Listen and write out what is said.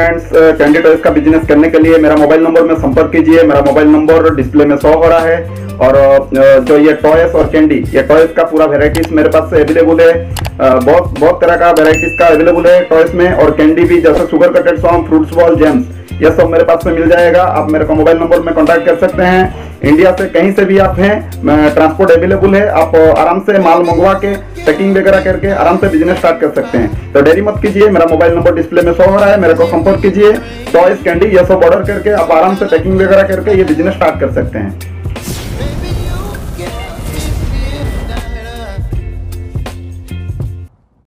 Friends, candy toys का business करने के लिए मेरा मोबाइल नंबर में संपर्क कीजिए। मेरा मोबाइल नंबर डिस्प्ले में शो हो रहा है। और जो ये टॉयज और कैंडी, ये टॉयज का पूरा वेराइटीज मेरे पास अवेलेबल है। बहुत तरह का वेराइटीज का अवेलेबल है टॉयज में। और कैंडी भी, जैसे शुगर कटेड सॉन्ग, फ्रूट्स बॉल, जेम्स, ये सब मेरे पास में मिल जाएगा। आप मेरे को मोबाइल नंबर में कांटेक्ट कर सकते हैं। इंडिया से कहीं से भी आप हैं, ट्रांसपोर्ट अवेलेबल है। आप आराम से माल मंगवा के पैकिंग वगैरह करके आराम से बिजनेस स्टार्ट कर सकते हैं। तो देरी मत कीजिए, मेरा मोबाइल नंबर डिस्प्ले में शो हो रहा है, मेरे को संपर्क कीजिए। टॉयज, कैंडी, ये सब ऑर्डर करके आप आराम से पैकिंग वगैरह करके ये बिजनेस स्टार्ट कर सकते हैं।